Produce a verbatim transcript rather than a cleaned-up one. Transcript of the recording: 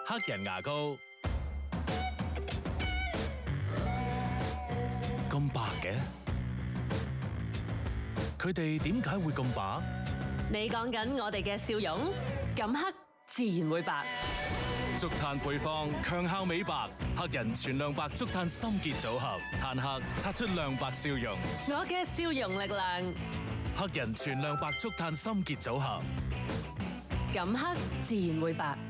黑人牙膏，咁白嘅，佢哋點解會咁白？ 你講緊我哋嘅笑容，咁黑自然會白。 竹炭配方強效美白，黑人全亮白竹炭心結組合，炭黑擦出亮白笑容。 我嘅笑容力量， 黑人全亮白竹炭心結組合， 咁黑自然會白。